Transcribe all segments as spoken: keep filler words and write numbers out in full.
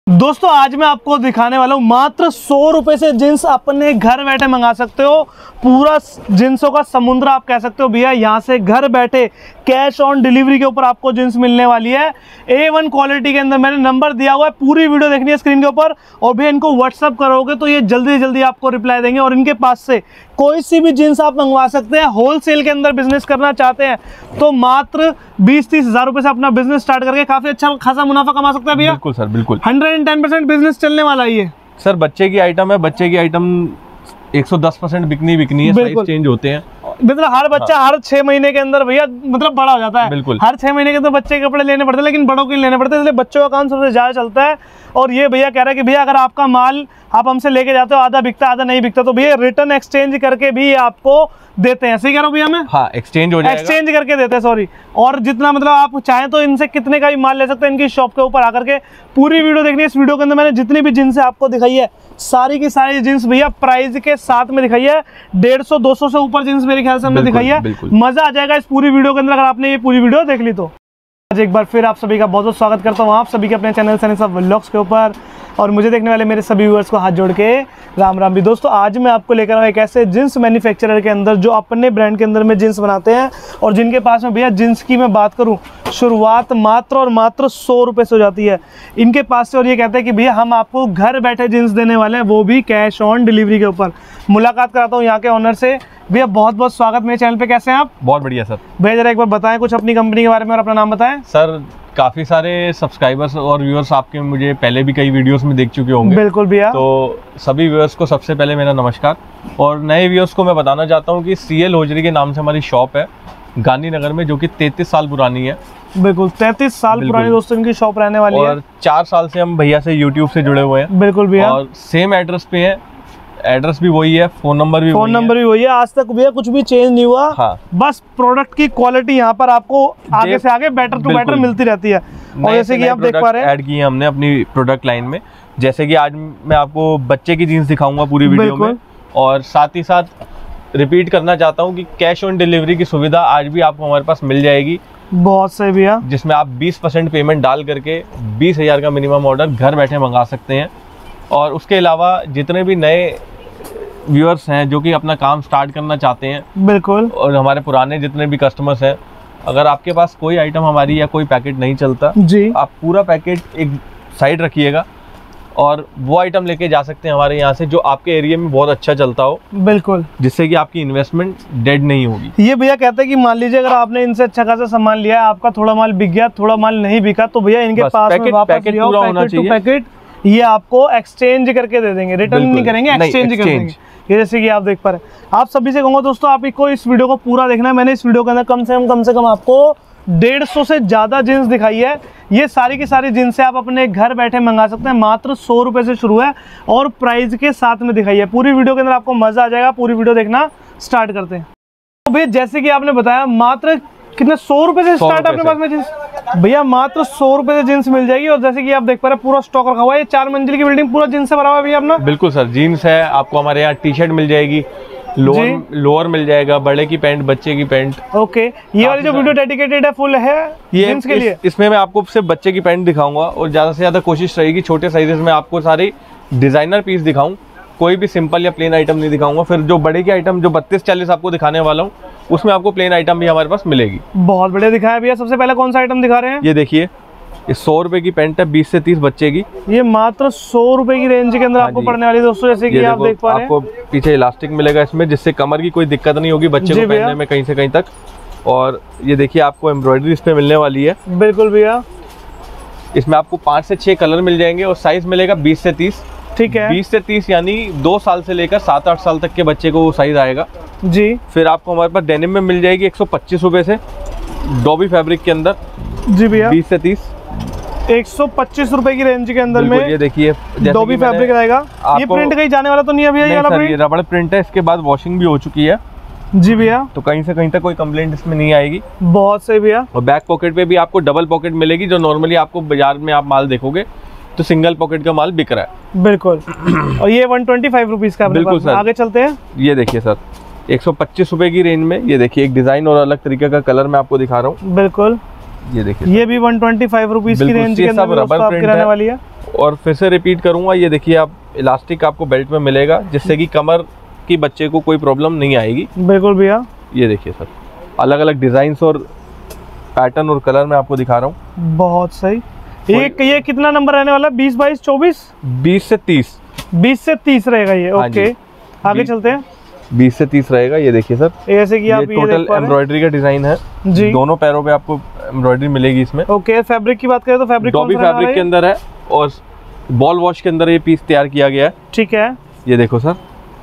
दोस्तों आज मैं आपको दिखाने वाला हूँ मात्र सौ रुपए से जींस अपने घर बैठे मंगा सकते हो। पूरा जींसों का समुद्र आप कह सकते हो भैया। यहाँ से घर बैठे कैश ऑन डिलीवरी के ऊपर आपको जींस मिलने वाली है ए वन क्वालिटी के अंदर। मैंने नंबर दिया हुआ है, पूरी वीडियो देखनी है स्क्रीन के ऊपर। और भैया इनको व्हाट्सअप करोगे तो ये जल्दी जल्दी आपको रिप्लाई देंगे। और इनके पास से कोई सी भी जींस आप मंगवा सकते हैं। होलसेल के अंदर बिजनेस करना चाहते हैं तो मात्र बीस तीस हजार रुपए से अपना बिजनेस स्टार्ट करके काफी अच्छा खासा मुनाफा कमा सकते हैं भैया। बिल्कुल सर, बिल्कुल hundred and ten percent business चलने वाला है ये। सर बच्चे की आइटम है, बच्चे की आइटम एक सौ दस परसेंट बिकनी बिकनी है, साइज चेंज होते हैं। मतलब हर बच्चा हाँ। हर छह महीने के अंदर भैया मतलब बड़ा हो जाता है। बिल्कुल हर छह महीने के अंदर बच्चे के कपड़े लेने पड़ते हैं, लेकिन बड़ों के लेने पड़ते हैं, इसलिए बच्चों का काम सबसे ज्यादा चलता है। और ये भैया कह रहे हैं कि भैया अगर आपका माल आप हमसे लेके जाते हो, आधा बिकता आधा नहीं बिकता, तो भैया रिटर्न एक्सचेंज करके भी आपको देते हैं। सही कह रहा हूँ भैया मैं? हाँ, एक्सचेंज हो जाएगा, एक्सचेंज करके देते हैं, सॉरी। और जितना मतलब आप चाहें तो इनसे कितने का भी माल ले सकते हैं इनकी शॉप के ऊपर आकर के। पूरी वीडियो देखनी है। इस वीडियो के अंदर मैंने जितनी भी जींस आपको दिखाई है सारी की सारी जींस भैया प्राइस के साथ में दिखाई है। डेढ़ सौ दो सौ से ऊपर जींस मेरे ख्याल से हमने दिखाई है। मजा आ जाएगा इस पूरी वीडियो के अंदर अगर आपने ये पूरी वीडियो देख ली तो। आज एक बार फिर आप सभी का बहुत बहुत स्वागत करता हूँ आप सभी के अपने चैनल सनी सब व्लॉग्स के ऊपर। और मुझे देखने वाले मेरे सभी व्यूअर्स को हाथ जोड़ के राम राम भी। दोस्तों आज मैं आपको लेकर आऊँ एक ऐसे जींस मैन्युफैक्चरर के अंदर जो अपने ब्रांड के अंदर में जींस बनाते हैं और जिनके पास में भैया जींस की मैं बात करूँ शुरुआत मात्र और मात्र सौ रुपये से हो जाती है इनके पास से। और ये कहते हैं कि भैया हम आपको घर बैठे जींस देने वाले हैं, वो भी कैश ऑन डिलीवरी के ऊपर। मुलाकात कराता हूँ यहाँ के ऑनर से। भैया बहुत बहुत स्वागत मेरे चैनल पे, कैसे हैं आप? बहुत बढ़िया सर। भैया जरा एक बार बताएं कुछ अपनी कंपनी के बारे में और अपना नाम बताएं। सर काफी सारे सब्सक्राइबर्स और व्यूअर्स आपके मुझे पहले भी कई वीडियोस में देख चुके होंगे। बिल्कुल भैया। तो सभी व्यूअर्स को सबसे पहले मेरा नमस्कार। और नए व्यूअर्स को मैं बताना चाहता हूँ कि सीएल होजरी के नाम से हमारी शॉप है गांधीनगर में, जो कि तैंतीस साल पुरानी है। बिल्कुल तैंतीस साल पुरानी दोस्तों इनकी शॉप रहने वाली है। और चार साल से हम भैया से यूट्यूब से जुड़े हुए हैं। बिल्कुल भैया। और सेम एड्रेस पे है, एड्रेस भी वही है, फोन नंबर भी फोन नंबर भी वही है। आज तक भैया कुछ भी चेंज नहीं हुआ। हाँ। बस प्रोडक्ट की क्वालिटी यहाँ पर आपको आगे से आगे बेटर टू बेटर मिलती रहती है। और जैसे कि आप देख पा रहे हैं ऐड की है हमने अपनी प्रोडक्ट लाइन में। जैसे कि आज मैं आपको बच्चे की जीन्स दिखाऊंगा पूरी वीडियो में। और साथ ही साथ रिपीट करना चाहता हूँ कि कैश ऑन डिलीवरी की सुविधा आज भी आपको हमारे पास मिल जाएगी। बहुत सही भैया। जिसमें आप बीस परसेंट पेमेंट डाल करके बीस हजार का मिनिमम ऑर्डर घर बैठे मंगा सकते हैं। और उसके अलावा जितने भी नए व्यूअर्स हैं जो कि अपना काम स्टार्ट करना चाहते हैं, बिल्कुल, और हमारे पुराने जितने भी कस्टमर्स हैं, अगर आपके पास कोई आइटम हमारी या कोई पैकेट नहीं चलता जी, आप पूरा पैकेट एक साइड रखिएगा और वो आइटम लेके जा सकते हैं हमारे यहाँ से जो आपके एरिया में बहुत अच्छा चलता हो। बिल्कुल, जिससे कि आपकी इन्वेस्टमेंट डेड नहीं होगी। ये भैया कहते हैं कि मान लीजिए अगर आपने इनसे अच्छा खासा सामान लिया है, आपका थोड़ा माल बिक गया, थोड़ा माल नहीं बिका, तो भैया इनके पास में वापस पैकेट पूरा होना चाहिए। पैकेट ये आपको एक्सचेंज करके दे देंगे, रिटर्न नहीं करेंगे, एक्सचेंज कर देंगे। ये जैसे कि आप देख पा रहे हैं। आप सभी से कहूँगा दोस्तों आप को इस वीडियो को पूरा देखना है। मैंने इस वीडियो के अंदर कम से कम कम से कम आपको डेढ़ सौ से ज्यादा जींस दिखाई है। ये सारी की सारी जींस आप अपने घर बैठे मंगा सकते हैं। मात्र सौ रुपए से शुरू है और प्राइस के साथ में दिखाई है। पूरी वीडियो के अंदर आपको मजा आ जाएगा। पूरी वीडियो देखना स्टार्ट करते हैं। तो भैया जैसे कि आपने बताया मात्र कितने सौ रुपए से स्टार्ट अपने पास में जींस भैया मात्र सौ रुपए से जींस मिल जाएगी। और जैसे कि आप देख पा रहे हैं पूरा स्टॉक रखा हुआ है। ये चार मंजिल की बिल्डिंग पूरा जींस से भरा हुआ है भैया अपना। बिल्कुल सर, जीन्स है, आपको हमारे यहाँ टी शर्ट मिल जाएगी, लोअर लोअर मिल जाएगा, बड़े की पैंट, बच्चे की पैंट। ओके, ये वाली जो वीडियो डेडिकेटेड है फुल है ये जींस के लिए। इसमें मैं आपको सिर्फ बच्चे की पैंट दिखाऊंगा और ज्यादा से ज्यादा कोशिश रहेगी छोटे साइजेस में आपको सारी डिजाइनर पीस दिखाऊं, कोई भी सिंपल या प्लेन आइटम नहीं दिखाऊंगा। फिर जो बड़े की आइटम जो बत्तीस चालीस आपको दिखाने वाला हूँ उसमें आपको प्लेन आइटम भी हमारे पास मिलेगी। बहुत बढ़िया दिखाया भैया। सबसे पहले कौन सा आइटम दिखा रहे हैं? ये देखिए, ये सौ रुपए की पैंट है, बीस से तीस बच्चे की। ये मात्र सौ रुपए की रेंज के अंदर हाँ आपको पड़ने वाली है दोस्तों। जैसे कि आप देख पा रहे हैं आपको पीछे इलास्टिक मिलेगा इसमें, जिससे कमर की कोई दिक्कत नहीं होगी बच्चे को पहनने में कहीं से कहीं तक। और ये देखिए आपको एम्ब्रॉयडरी इस पे मिलने वाली है। बिल्कुल भैया। इसमें आपको पाँच से छह कलर मिल जाएंगे और साइज मिलेगा बीस से तीस। ठीक है, बीस से तीस यानी दो साल से लेकर सात आठ साल तक के बच्चे को वो साइज आएगा जी। फिर आपको हमारे पास डेनिम में मिल जाएगी एक सौ पच्चीस रुपए से, डॉबी फैब्रिक के अंदर जी भैया। बीस से तीस एक सौ पच्चीस रुपए की रेंज के अंदर में। ये देखिए डॉबी फैब्रिक रहेगा। ये प्रिंट कहीं जाने वाला तो नहीं है भैया? ये सर, ये रबड़ प्रिंट है, इसके बाद वॉशिंग भी हो चुकी है जी भैया, तो कहीं से कहीं तक कोई कंप्लेंट इसमें नहीं आएगी। बहुत सही भैया। और बैक पॉकेट पे भी आपको डबल पॉकेट मिलेगी, जो नॉर्मली आपको बाजार में आप माल देखोगे तो सिंगल पॉकेट का माल बिक रहा है। बिल्कुल। और ये वन ट्वेंटी फाइव रुपीज का। बिल्कुल सर। आगे चलते हैं। ये देखिए सर, एक सौ पच्चीस रुपए की रेंज में ये देखिए एक डिजाइन और अलग तरीके का कलर मैं आपको दिखा रहा हूँ। बिल्कुल। ये देखिए ये भी वन ट्वेंटी फाइव रुपीज की रेंज के अंदर रबर प्रिंट रहने वाली है। और फिर से रिपीट करूंगा, ये देखिए आप इलास्टिक आपको बेल्ट में मिलेगा, जिससे कि कमर की बच्चे को कोई प्रॉब्लम नहीं आएगी। बिल्कुल भैया। ये देखिए सर, अलग अलग डिजाइन और पैटर्न और कलर में आपको दिखा रहा हूँ। बहुत सही। ये ये कितना नंबर रहने वाला है? बीस बाईस चौबीस बीस से तीस बीस से तीस रहेगा ये। ओके, आगे चलते हैं। बीस से तीस रहेगा। ये देखिए सर, ऐसे कि आप ये टोटल एम्ब्रॉयडरी का डिजाइन है जी। दोनों पैरों पे आपको एम्ब्रॉयडरी मिलेगी इसमें। ओके, फैब्रिक की बात करें तो फैब्रिक डॉबी फैब्रिक के अंदर है और बॉल वॉश के अंदर ये पीस तैयार किया गया है। ठीक है, ये देखो सर,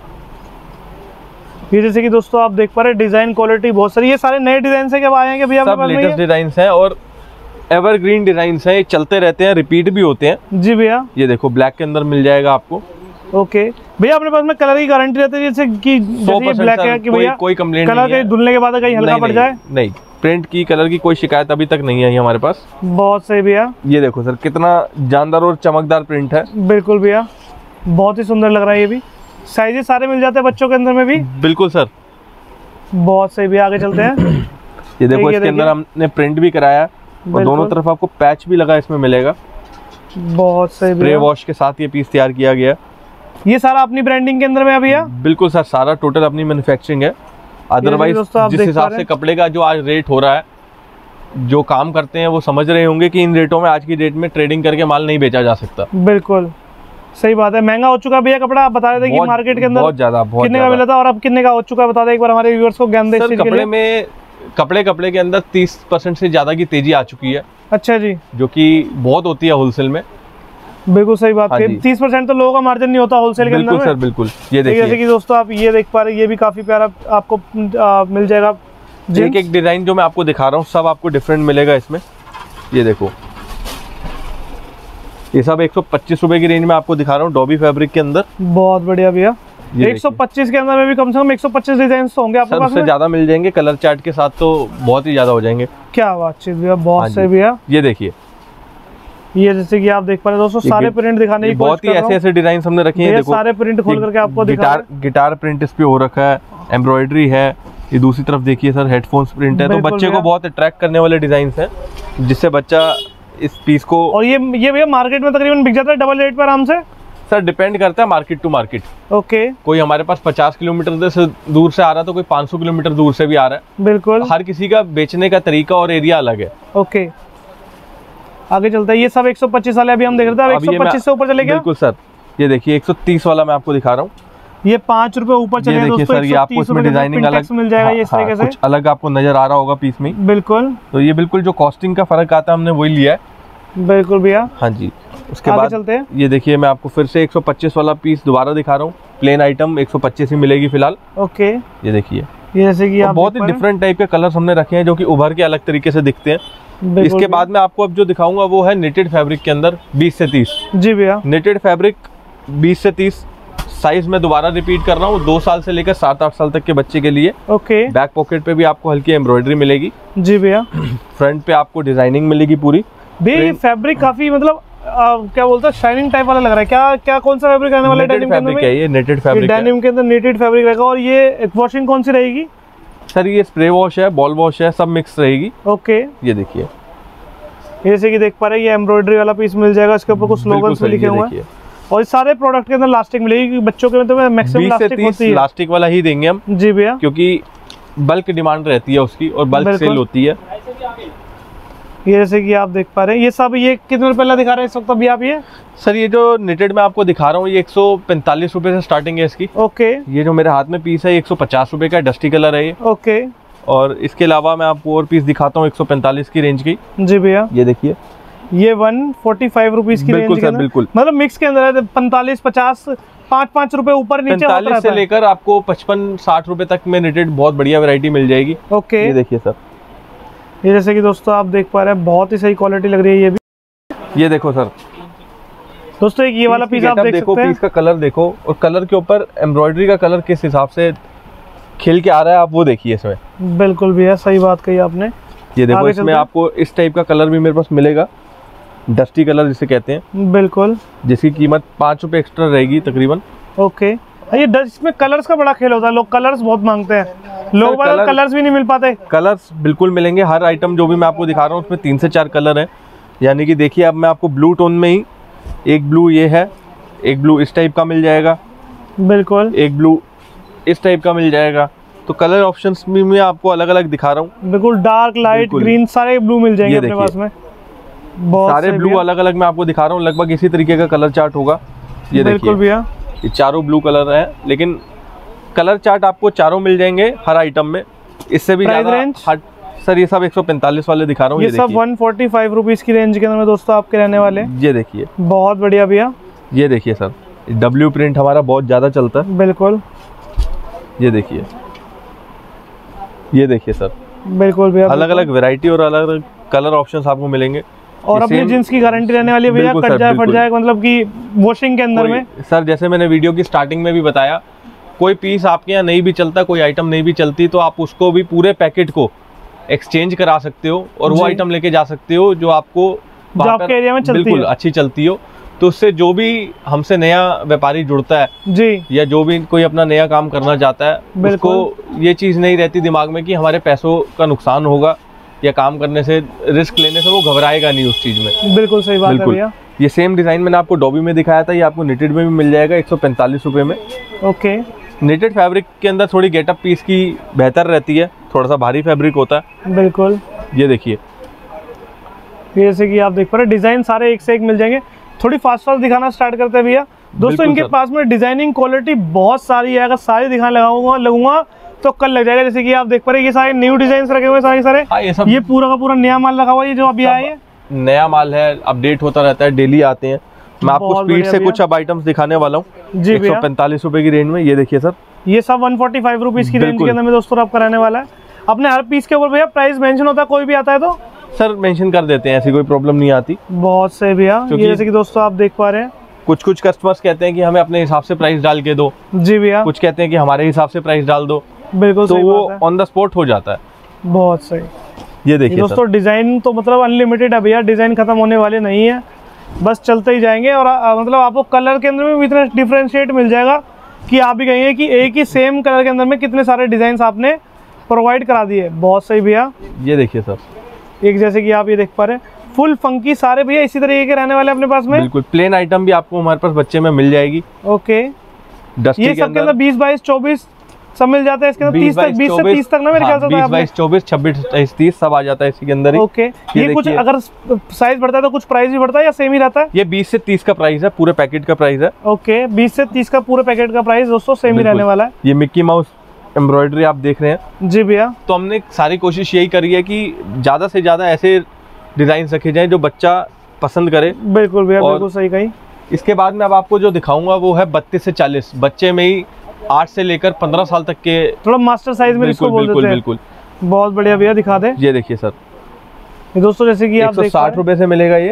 ये जैसे कि दोस्तों आप देख पा रहे हैं डिजाइन क्वालिटी बहुत सारी। ये सारे नए डिजाइन है, क्या आए हैं भैया? सब लेटेस्ट डिजाइन हैं और एवरग्रीन डिजाइन हैं, ये चलते रहते हैं, रिपीट भी होते हैं जी भैया। ये देखो ब्लैक के अंदर मिल जाएगा आपको। ओके भैया, अपने पास में कलर की गारंटी रहती है, जैसे कि जैसे ब्लैक है कि भैया कोई कंप्लेंट कलर कहीं धुलने के बाद कहीं हल्का पड़ जाए? नहीं, प्रिंट की कलर की कोई शिकायत अभी तक नहीं आई हमारे पास। बहुत सही भैया। ये देखो सर, कितना जानदार और चमकदार प्रिंट है। बिल्कुल भैया, बहुत ही सुंदर लग रहा है। ये भी साइजेस सारे मिल जाते हैं बच्चों के अंदर में भी। बिल्कुल सर, बहुत सही भैया। आगे चलते हैं। ये देखो, इसके अंदर हमने प्रिंट भी कराया और दोनों तरफ आपको पैच भी लगा इसमें मिलेगा। बहुत सही। स्प्रे वॉश के साथ ये पीस तैयार किया गया। ये सारा अपनी ब्रांडिंग के अंदर में है भैया? बिल्कुल सर, सारा टोटल अपनी मैन्युफैक्चरिंग है। अदरवाइज जिस हिसाब से कपड़े का जो आज रेट हो रहा है, जो काम करते हैं वो समझ रहे होंगे कि इन रेटों में आज की डेट में ट्रेडिंग करके माल नहीं बेचा जा सकता। बिल्कुल सही बात है, महंगा हो चुका भैया कपड़ा। आप बता रहे थे कि मार्केट के अंदर बहुत ज्यादा बहुत कितने का मिला था और अब कितने का हो चुका है, बता दें एक बार हमारे व्यूअर्स को ज्ञान दे। कपड़े में कपड़े कपड़े के अंदर तीस परसेंट से ज्यादा की तेजी आ चुकी है। अच्छा जी, जो कि बहुत होती है होलसेल में। बिल्कुल सही बात है। तीस परसेंट तो लोगों का मार्जिन नहीं होता होलसेल के अंदर। बिल्कुल सर, बिल्कुल। ये देखिए, जैसे कि दोस्तों आप ये देख पा रहे हैं, ये भी काफी प्यारा आपको आ, मिल जाएगा। एक एक डिजाइन जो मैं आपको दिखा रहा हूँ सब आपको डिफरेंट मिलेगा इसमें। ये देखो, ये सब एक सौ पच्चीस रुपए की रेंज में आपको दिखा रहा हूँ, डॉबी फैब्रिक के अंदर। बहुत बढ़िया भैया। एक सौ पच्चीस के अंदर में भी कम से कम एक सौ पच्चीस डिजाइन होंगे आपके पास? सबसे ज्यादा मिल जाएंगे, कलर चार्ट के साथ तो बहुत ही ज्यादा हो जाएंगे। क्या बातचीत भैया, बहुत सही भैया। ये देखिए, ये जैसे कि आप देख पा रहे हैं दोस्तों, सारे प्रिंट दिखाने की बहुत ही ऐसे ऐसे डिजाइन हमने रखे हैं। देखो, सारे प्रिंट खोल करके आपको गिटार गिटार प्रिंट इस पे हो रखा है, एम्ब्रॉयडरी है। ये दूसरी तरफ देखिए सर, हेडफोन्स प्रिंट है। तो बच्चे को बहुत अट्रैक्ट करने वाले डिजाइन हैं, जिससे बच्चा इस पीस को। और ये ये भैया मार्केट में तकरीबन बिक जाता है डबल रेट पर आराम से? सर डिपेंड करता है मार्केट टू मार्केट। ओके, कोई हमारे पास पचास किलोमीटर से दूर से आ रहा है तो कोई पाँच सौ किलोमीटर दूर से भी आ रहा है। बिल्कुल, हर किसी का बेचने का तरीका और एरिया अलग है। ओके, आगे चलता है। ये सब एक सौ पच्चीस वाले अभी हम देख रहे थे, एक सौ पच्चीस से ऊपर चले गए। बिल्कुल सर, ये देखिए एक सौ तीस वाला मैं आपको दिखा रहा हूँ। ये पाँच रुपए ऊपर चले गए दोस्तों। सर ये आपको इसमें डिजाइनिंग अलग मिल जाएगा। ये इस तरीके से कुछ अलग आपको नजर आ रहा होगा पीस में। बिल्कुल, तो ये बिल्कुल जो कॉस्टिंग का फर्क आता है हमने वही लिया है। बिल्कुल भैया। हाँ जी, उसके बाद चलते हैं। ये देखिए, मैं आपको फिर से एक सौ पच्चीस वाला पीस दोबारा दिखा रहा हूँ। प्लेन आइटम एक सौ पच्चीस ही मिलेगी फिलहाल। ओके, ये देखिए, ये जैसे कि बहुत ही डिफरेंट टाइप के कलर्स हमने रखे हैं जो कि उभर के अलग तरीके से दिखते हैं। इसके बाद में आपको अब जो दिखाऊंगा वो है निटेड फैब्रिक के अंदर बीस से तीस। जी भैया, निटेड फैब्रिक बीस से तीस साइज में दोबारा रिपीट कर रहा हूँ, दो साल से लेकर सात आठ साल तक के बच्चे के लिए। ओके, बैक पॉकेट पे भी आपको हल्की एम्ब्रॉयडरी मिलेगी। जी भैया, फ्रंट पे आपको डिजाइनिंग मिलेगी पूरी। ये फैब्रिक काफी मतलब आ, क्या बोलते हैं, शाइनिंग टाइप वाला लग रहा है। क्या क्या कौन सा फैब्रिक रहने वाला है? डेनिम फैब्रिक है ये, नेटेड फैब्रिक है। डेनिम के अंदर नेटेड फैब्रिक रहेगा। और ये वॉशिंग कौन सी रहेगी? सर ये स्प्रे वॉश है, बॉल वॉश है, सब मिक्स रहेगी। ओके, ये देखिए, जैसे कि देख पा रहे हैं ये एम्ब्रॉयडरी वाला पीस मिल जाएगा। इसके ऊपर कुछ स्लोगन्स भी लिखे हुए हैं और सारे प्रोडक्ट के अंदर लास्टिक मिलेगी। बच्चों के मतलब मैक्सिमम लास्टिक होती है, लास्टिक वाला ही देंगे हम। जी भैया, क्योंकि बल्क डिमांड रहती है उसकी और बल्क सेल होती है। ये जैसे कि आप देख पा रहे हैं, ये सब ये कितने रुपए दिखा रहे हैं इस वक्त अभी आप? ये सर ये जो निटेड में आपको दिखा रहा हूँ ये एक सौ पैंतालीस रुपए से स्टार्टिंग है इसकी। ओके, ये जो मेरे हाथ में पीस है एक सौ पचास रुपए का, डस्टी कलर है ये। ओके, और इसके अलावा मैं आपको और पीस दिखाता हूँ एक सौ पैंतालीस की रेंज की। जी भैया, ये देखिए, ये वन फोर्टी फाइव रुपीज की रेंज के, बिल्कुल मतलब मिक्स के अंदर है। पैंतालीस पचास पाँच पाँच रुपए ऊपर नीचे पैंतालीस से लेकर आपको पचपन साठ रुपए तक में निटेड बहुत बढ़िया वैरायटी मिल जाएगी। ओके, ये देखिए सर, ये जैसे कि दोस्तों आप देख पा रहे हैं बहुत ही सही क्वालिटी लग रही है ये भी। ये देखो सर दोस्तों, एक ये वाला पीस आप देख सकते हैं। पीस का कलर देखो और कलर के ऊपर एम्ब्रॉयडरी का कलर किस हिसाब से खिल के आ रहा है आप वो देखिए इसमें। बिल्कुल भैया, सही बात कही आपने। ये देखो, इसमें आपको इस टाइप का कलर भी मेरे पास मिलेगा, डस्टी कलर जिसे कहते हैं। बिल्कुल, जिसकी कीमत पाँच रुपए एक्स्ट्रा रहेगी तकरीबन। ओके, ये इसमें कलर्स का बड़ा खेल होता है, लोग कलर्स बहुत मांगते हैं। लोग कलर, कलर्स भी नहीं मिल पाते? कलर्स बिल्कुल मिलेंगे, हर आइटम जो भी मैं आपको दिखा रहा हूँ उसमें तीन से चार कलर हैं। यानी कि देखिए अब मैं आपको ब्लू टोन में ही, एक ब्लू ये है, एक ब्लू इस टाइप का मिल जाएगा, बिल्कुल एक ब्लू इस टाइप का मिल जाएगा। तो कलर ऑप्शंस भी मैं आपको अलग अलग दिखा रहा हूँ। बिल्कुल डार्क, लाइट, ग्रीन, सारे ब्लू मिल जाएंगे अपने पास में। बहुत सारे ब्लू अलग अलग मैं आपको दिखा रहा हूँ, लगभग इसी तरीके का कलर चार्ट होगा। ये देखिए भैया, ये चारों ब्लू कलर है, लेकिन कलर चार्ट आपको चारों मिल जाएंगे हर आइटम में। इससे भी ज्यादा हट सर, ये सब एक सौ पैंतालीस वाले दिखा रहा हूँ। ये, ये सब वन फोर्टी फाइव रुपीज की रेंज के अंदर में दोस्तों आपके रहने वाले। ये देखिए बहुत बढ़िया भैया। ये देखिए सर, डब्ल्यू प्रिंट हमारा बहुत ज्यादा चलता है। बिल्कुल ये देखिए, ये देखिए सर, बिल्कुल भैया, अलग अलग वैरायटी और अलग अलग कलर ऑप्शंस आपको मिलेंगे। और अपनी जींस की गारंटी रहने वाली है भैया, कट जाए फट जाए मतलब कि वॉशिंग के अंदर में। सर जैसे मैंने वीडियो की स्टार्टिंग में भी बताया, कोई पीस आपके यहाँ नहीं भी चलता, कोई आइटम नहीं भी चलती, तो आप उसको भी पूरे पैकेट को एक्सचेंज करा सकते हो और वो आइटम लेके जा सकते हो जो आपको जो आपके एरिया में चलती बिल्कुल अच्छी चलती हो। तो उससे जो भी हमसे नया व्यापारी जुड़ता है जी, या जो भी कोई अपना नया काम करना चाहता है, उसको ये चीज़ नहीं रहती दिमाग में कि हमारे पैसों का नुकसान होगा या काम करने से, रिस्क लेने से वो घबराएगा नहीं उस चीज़ में। बिल्कुल सही बात है भैया। ये सेम डिज़ाइन मैंने आपको डॉबी में दिखाया था, ये आपको निटेड में भी मिल जाएगा एक सौ पैंतालीस रुपये में। ओके, निटेड फैब्रिक के अंदर थोड़ी गेटअप पीस की बेहतर रहती है, थोड़ा सा भारी फैब्रिक होता है। बिल्कुल, ये देखिए, जैसे कि आप देख पा रहे डिजाइन सारे एक से एक मिल जाएंगे। थोड़ी फास्ट फास्ट दिखाना स्टार्ट करते हैं भैया। दोस्तों इनके पास में डिजाइनिंग क्वालिटी बहुत सारी है, अगर सारी दिखाने लगाऊंगा लगूंगा तो कल लग जाएगा। जैसे कि आप देख पा रहे ये सारे न्यू डिजाइन रखे हुए सारे सारे हाँ, ये, सब ये पूरा का पूरा नया माल लगा हुआ है, ये जो अभी आया है नया माल है, अपडेट होता रहता है, डेली आते हैं। मैं आपको स्पीड से कुछ अब आइटम्स दिखाने वाला हूँ जी, एक सौ पैंतालीस रुपए की रेंज में। ये देखिए सर, ये सब वन फोर्टी फाइव रुपीज की रेंज के अंदर में दोस्तों आपका रहने वाला है। अपने हर पीस के ऊपर भैया प्राइस मेंशन होता है, कोई भी आता है तो सर मेंशन कर देते हैं, ऐसी कोई प्रॉब्लम नहीं आती। बहुत सही भैया। ये जैसे कि दोस्तों आप देख पा रहे हैं, कुछ कुछ कस्टमर्स कहते हैं कि हमें अपने हिसाब से प्राइस डाल के दो जी भैया, कुछ कहते हैं कि हमारे हिसाब से प्राइस डाल दो। बिल्कुल, तो वो ऑन द स्पॉट हो जाता है। बहुत सही। ये देखिए दोस्तों डिजाइन तो मतलब अनलिमिटेड है भैया, डिजाइन खत्म होने वाले नहीं है, बस चलते ही जाएंगे। और आ, मतलब आपको कलर के अंदर में इतना डिफरेंशिएट मिल जाएगा कि आप भी कहेंगे कि एक ही सेम कलर के अंदर में कितने सारे डिजाइन आपने प्रोवाइड करा दिए। बहुत सही भैया। ये देखिए सर, एक जैसे कि आप ये देख पा रहे हैं फुल फंकी सारे भैया इसी तरीके के रहने वाले अपने पास में। बिल्कुल प्लेन आइटम भी आपको हमारे पास बच्चे में मिल जाएगी। ओके, ये सब के अंदर बीस बाईस चौबीस सब मिल जाता है, इसके अंदर तीस तक, बीस से तीस तक ना मेरे ख्याल से बीस बाईस चौबीस छब्बीस तीस सब आ जाता है इसी के अंदर ही। ओके, ये कुछ अगर साइज बढ़ता है तो कुछ प्राइस भी बढ़ता है या सेम ही रहता है? ये बीस से तीस का प्राइस है, पूरे पैकेट का प्राइस है। ओके, बीस से तीस का पूरे पैकेट का प्राइस दोस्तों सेम ही रहने वाला है। ये मिक्की माउस एम्ब्रॉयडरी आप देख रहे हैं जी भैया। तो हमने सारी कोशिश यही करी है कि ज्यादा से ज्यादा ऐसे डिजाइन रखे जाए जो बच्चा पसंद करे। बिल्कुल भैया, बिल्कुल सही कही। इसके बाद में अब आपको जो दिखाऊंगा वो है बत्तीस से चालीस, बच्चे में ही आठ से लेकर पंद्रह साल तक के, थोड़ा मास्टर साइज में इसको बोल देते हैं। बिल्कुल, बहुत बढ़िया भैया, दिखा दे। ये देखिए सर, ये दोस्तों जैसे कि आप देख साठ रुपए से मिलेगा, ये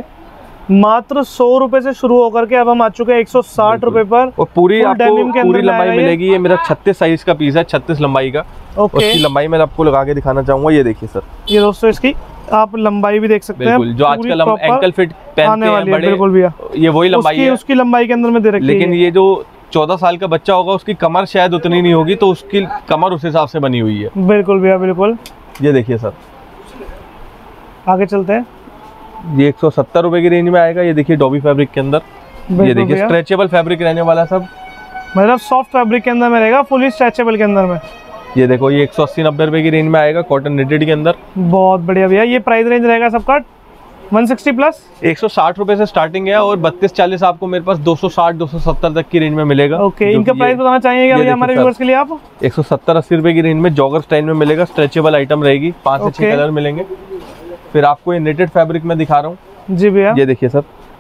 मात्र सौ रुपए से शुरू होकर के अब हम आ चुके हैं एक सौ साठ रुपए पर। और पूरी आपको पूरी लंबाई मिलेगी। ये मेरा छत्तीस साइज का पीस है, छत्तीस लंबाई का। ओके, उसकी लंबाई मैं आपको लगा के दिखाना चाहूंगा। ये देखिए सर, ये दोस्तों इसकी आप लंबाई भी देख सकते हैं, जो आजकल हम एंकल फिट पहनते हैं बड़े, बिल्कुल भैया, ये वही लंबाई है। उसकी लंबाई के अंदर में दे रखी है। लेकिन ये जो चौदह साल का बच्चा होगा उसकी कमर शायद उतनी नहीं होगी, तो उसकी कमर उस हिसाब से बनी हुई है। बिल्कुल भैया, बिल्कुल। ये देखिए सर, आगे चलते हैं। ये एक सौ सत्तर रुपए की रेंज में आएगा। ये देखिए डॉबी फैब्रिक के अंदर, ये देखिए स्ट्रेचेबल फैब्रिक रहने वाला सब, मतलब सॉफ्ट फैब्रिक के अंदर में रहेगा, फुली स्ट्रेचेबल के अंदर में। ये देखो, ये एक सौ अस्सी नब्बे रुपए की रेंज में आएगा, कॉटन निटेड के अंदर। बहुत बढ़िया भैया। ये प्राइस रेंज रहेगा सबका एक सौ साठ प्लस, एक सौ साठ रुपए से स्टार्टिंग है और बत्तीस चालीस आपको मेरे पास दो सौ साठ दो सौ सत्तर तक की रेंज में मिलेगा। ओके, इनका प्राइस बताना चाहिए भैया हमारे व्यूअर्स के लिए आप? एक सौ सत्तर अस्सी रुपए की रेंज में जॉगर स्टाइल में मिलेगा, स्ट्रेचेबल आइटम रहेगी, पांच से छह कलर मिलेंगे। फिर आपको ये निटेड फैब्रिक में दिखा रहा हूँ जी भैया। ये देखिए सर,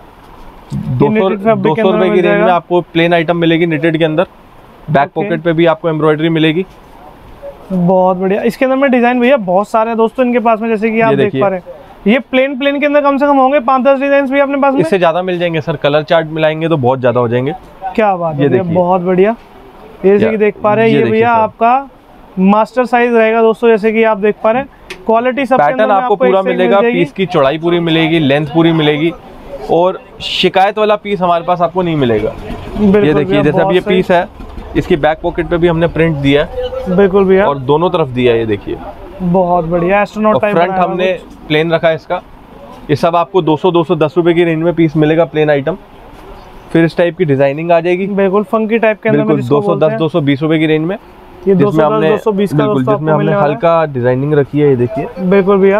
दो सौ दो सौ रुपए की रेंज में आपको प्लेन आइटम मिलेगी निटेड के अंदर। बैक पॉकेट पे भी आपको एम्ब्रॉयडरी मिलेगी। बहुत बढ़िया। इसके अंदर में डिजाइन भैया बहुत सारे हैं दोस्तों इनके पास में, जैसे कि आप देख पा रहे हैं। ये प्लेन प्लेन के अंदर कम से कम होंगे पांच दस डिजाइन भी अपने पास में। इससे ज्यादा मिल जाएंगे सर, कलर चार्ट मिलाएंगे तो बहुत ज्यादा हो जाएंगे। क्या बात है, बहुत बढ़िया। ये जैसे कि देख पा रहे हैं, ये भैया आपका मास्टर साइज रहेगा दोस्तों, जैसे कि आप देख पा रहे हैं। क्वालिटी सब पैटर्न आपको पूरा मिलेगा, पीस की चौड़ाई पूरी मिलेगी, लेंथ पूरी मिलेगी, और शिकायत वाला पीस हमारे पास आपको नहीं मिलेगा। ये देखिए, जैसे अब ये पीस है, इसकी बैक पॉकेट पे भी हमने प्रिंट दिया है, बिल्कुल भैया, और दोनों तरफ दिया है, ये देखिए बहुत बढ़िया एस्ट्रोनॉट टाइप। फ्रंट हमने प्लेन रखा है इसका। ये सब आपको दो सौ दो सौ दस रुपए की रेंज में पीस मिलेगा प्लेन आइटम। फिर इस टाइप की डिजाइनिंग आ जाएगी, बिल्कुल फंकी टाइप के अंदर में, दो सौ दस दो सौ बीस रुपए की रेंज में। ये दो सौ हमने दस दो सौ बीस का बिल्कुल जिसमें हमने हल्का डिजाइनिंग रखी है, ये देखिए बिल्कुल भैया।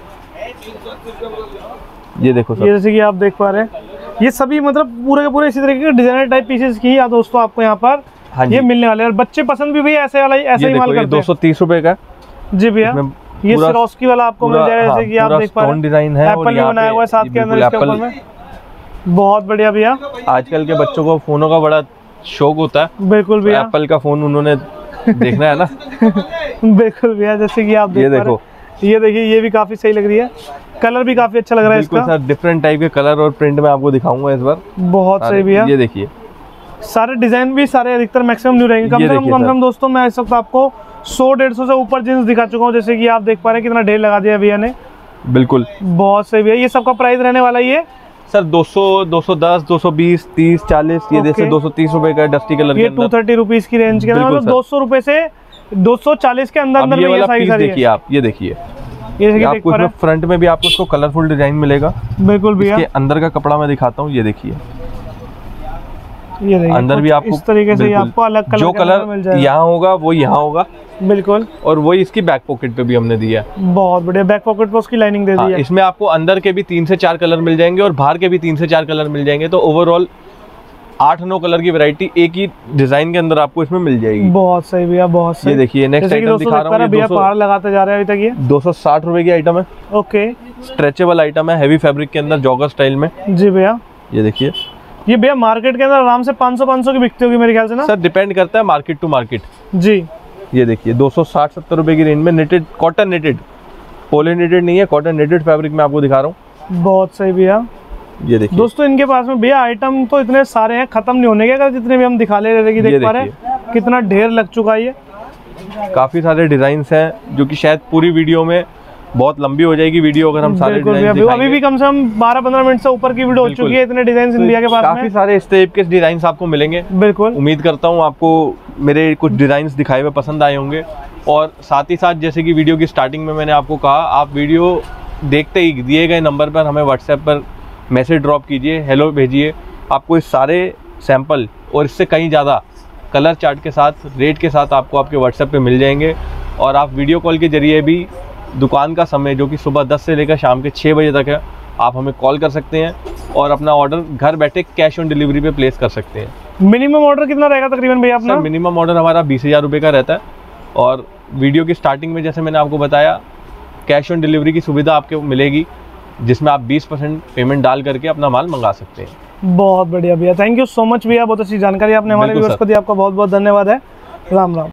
ये देखो सर, ये जैसे कि आप देख पा रहे हैं, ये सभी मतलब पूरे के पूरे इसी तरीके के डिजाइनर टाइप पीसेस की या दोस्तों आपको यहाँ पर हाँ ये मिलने वाले हैं। और बच्चे पसंद भी भैया ऐसे वाला ऐसा ही माल करते हैं। दो सौ तीस रुपए का जी भैया, ये सिरोस्की वाला आपको मिल जाएगा, जैसे कि आप देख पा रहे हैं डिजाइन है, एप्पल में बनाया हुआ है साथ के अंदर इसके ऊपर में, बहुत बढ़िया भैया। आजकल के बच्चों को फोनों का बड़ा शौक होता है, बिल्कुल भैया, एप्पल का फोन उन्होंने देखना है ना। बिल्कुल भैया, जैसे कि आप देख ये पा रहे देखो, हैं, ये देखिए ये भी काफी सही लग रही है, कलर भी काफी अच्छा लग रहा है इसका। सर डिफरेंट टाइप के कलर और प्रिंट में आपको दिखाऊंगा इस बार, बहुत सही भैया। ये देखिए सारे डिजाइन भी सारे अधिकतर मैक्सिमम न्यू रहेंगे। कम से कम कम से कम दोस्तों मैं इस वक्त आपको सौ डेढ़ सौ से ऊपर जींस दिखा चुका हूँ, जैसे कि आप देख पा रहे हैं कितना ढेर लगा दिया भैया ने। बिल्कुल बहुत सही भैया। ये सबका प्राइस रहने वाला ही है सर दो सौ, दो सौ दस, दो सौ बीस, तीस, चालीस, ये जैसे दो सौ तीस रुपए का डस्टी कलर के ये अंदर, टू थर्टी रुपीज की रेंज के अंदर, मतलब दो सौ रुपए से दो सौ चालीस के अंदर अंदर ये वाला सारी पीस सारी देखिए आप, ये देखिए ये आपको इसमें फ्रंट में भी आपको इसको कलरफुल डिजाइन मिलेगा। बिल्कुल भैया, इसके अंदर का कपड़ा मैं दिखाता हूँ, ये देखिए ये देखिए अंदर भी आपको इस तरीके से आपको अलग कलर जो कलर यहाँ होगा वो यहाँ होगा, बिल्कुल, और वही इसकी बैक पॉकेट पे भी हमने दिया। बहुत बढ़िया, बैक पॉकेट पे उसकी लाइनिंग दे दी है। इसमें आपको अंदर के भी तीन से चार कलर मिल जाएंगे और बाहर के भी तीन से चार कलर मिल जाएंगे, तो ओवरऑल आठ नौ कलर की वैरायटी एक ही डिजाइन के अंदर आपको इसमें मिल जाएगी। बहुत सही भैया, बहुत सही। ये देखिए नेक्स्ट आइटम दिखा रहा हूँ, भैया पहाड़ लगाते जा रहे हैं अभी तक। ये दो सौ साठ रुपए की आइटम है, ओके, स्ट्रेचेबल आइटम है, हैवी फैब्रिक के अंदर जॉगर स्टाइल में। जी भैया, ये देखिए ये भैया मार्केट के अंदर आराम से पाँच सौ पाँच सौ की बिकती होगी मेरे ख्याल से ना सर, डिपेंड करता है मार्केट टू मार्केट जी। ये देखिए दो सौ साठ सत्तर रुपए की रेंज में नेटेड, कॉटन नेटेड, पोलिनेटेड नहीं है, कॉटन नेटेड फैब्रिक में आपको दिखा रहा हूँ। बहुत सही भैया। ये देखिए दोस्तों इनके पास में भैया आइटम तो इतने सारे हैं, खत्म नहीं होने के, अगर जितने भी हम दिखा ले रहे हैं, देख पा रहे हैं कितना ढेर लग चुका है। ये काफी सारे डिजाइन हैं जो कि शायद पूरी वीडियो में बहुत लंबी हो जाएगी वीडियो अगर हम सारे डिजाइन दिखाएंगे। अभी भी कम से कम बारह पंद्रह मिनट से ऊपर की वीडियो हो चुकी है, इतने डिजाइन इंडिया के पास में काफी सारे इस टाइप के डिजाइन आपको मिलेंगे। बिल्कुल, उम्मीद करता हूँ आपको मेरे कुछ डिजाइन दिखाए हुए पसंद आए होंगे। और साथ ही साथ जैसे कि वीडियो की स्टार्टिंग में मैंने आपको कहा, आप वीडियो देखते ही दिए गए नंबर पर हमें व्हाट्सएप पर मैसेज ड्रॉप कीजिए, हेलो भेजिए, आपको इस सारे सैंपल और इससे कहीं ज़्यादा कलर चार्ट के साथ, रेट के साथ आपको आपके व्हाट्सएप पे मिल जाएंगे। और आप वीडियो कॉल के जरिए भी दुकान का समय जो कि सुबह दस से लेकर शाम के छः बजे तक है, आप हमें कॉल कर सकते हैं और अपना ऑर्डर घर बैठे कैश ऑन डिलीवरी पे प्लेस कर सकते हैं। मिनिमम ऑर्डर कितना रहेगा तकरीबन भैया अपना? मिनिमम ऑर्डर हमारा बीस हज़ार रुपये का रहता है, और वीडियो की स्टार्टिंग में जैसे मैंने आपको बताया कैश ऑन डिलीवरी की सुविधा आपको मिलेगी, जिसमें आप बीस परसेंट पेमेंट डाल करके अपना माल मंगा सकते हैं। बहुत बढ़िया भैया, थैंक यू सो मच भैया, बहुत अच्छी जानकारी आपने हमारे व्यूअर्स को दी, आपका बहुत बहुत धन्यवाद है। राम राम।